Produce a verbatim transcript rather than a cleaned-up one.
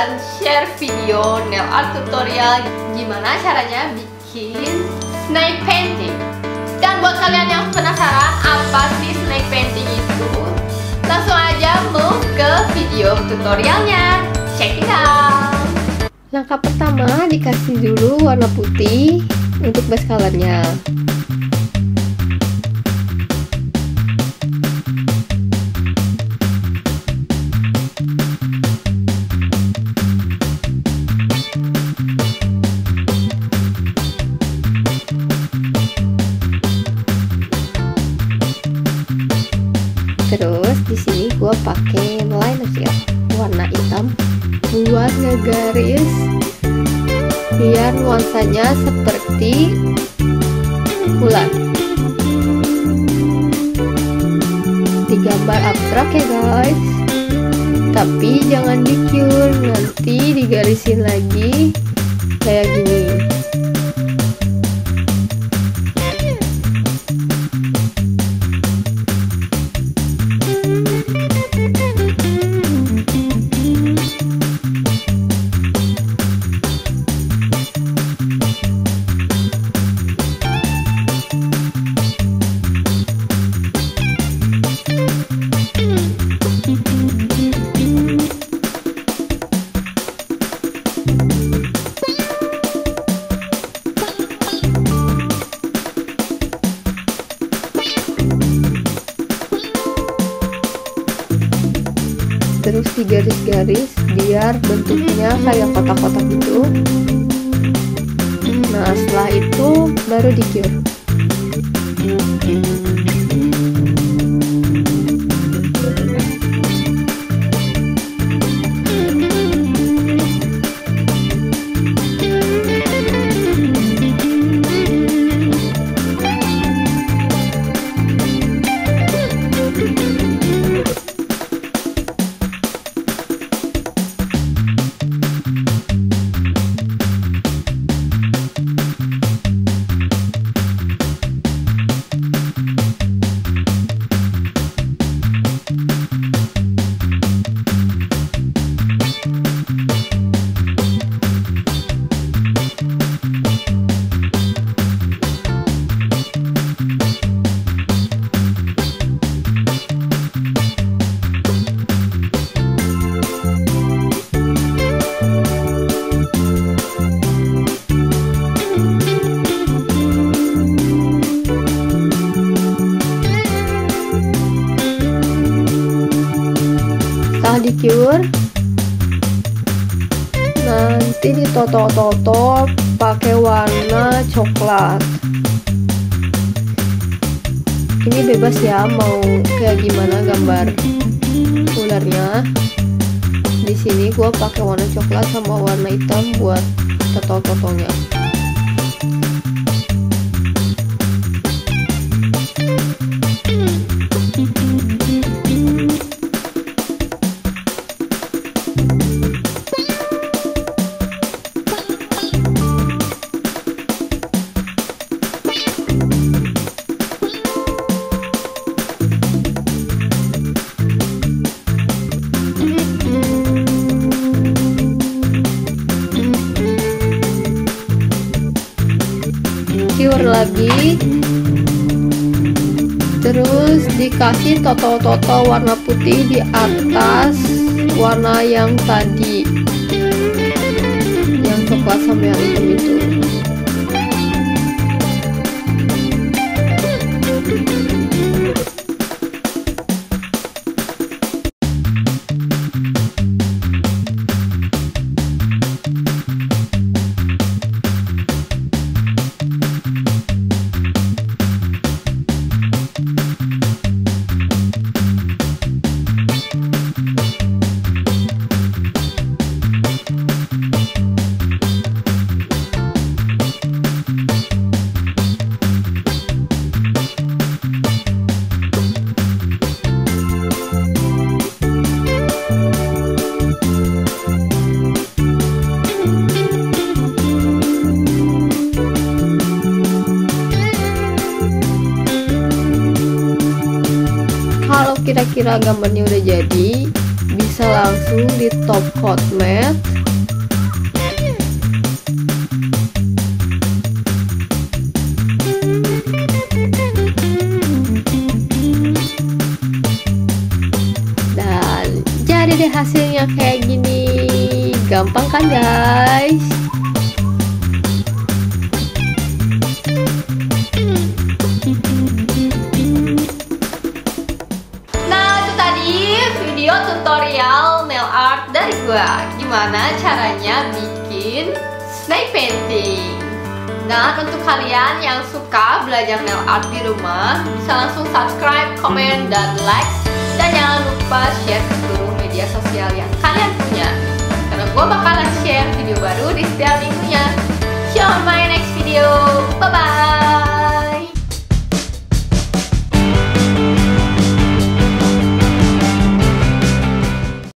akan share video nail art tutorial gimana caranya bikin snake painting. Dan buat kalian yang penasaran apa sih snake painting itu, langsung aja move ke video tutorialnya. Check it out. Langkah pertama, dikasih dulu warna putih untuk base colornya. Terus di sini gue pakai liner ya, warna hitam buat ngegaris biar nuansanya seperti bulan. Digambar abstrak ya guys, tapi jangan di-cure, nanti digarisin lagi kayak gini. Terus digaris-garis biar bentuknya kayak kotak-kotak gitu. Nah setelah itu baru di-cure. Setelah di-cure, nanti ditoto-toto pakai warna coklat. Ini bebas ya, mau kayak gimana gambar ularnya. Di sini gua pakai warna coklat sama warna hitam buat toto-totonya. Cure lagi, terus dikasih toto-toto warna putih di atas warna yang tadi, yang coklat sama yang hitam itu. Kalau kira-kira gambarnya udah jadi, bisa langsung di top coat matte hasilnya kayak gini. Gampang kan guys? Nah, itu tadi video tutorial nail art dari gua. Gimana caranya bikin snake painting. Nah, untuk kalian yang suka belajar nail art di rumah, bisa langsung subscribe, komen, dan like. Dan jangan lupa share ke seluruh media sosial yang kalian punya, karena gue bakalan share video baru di setiap minggu.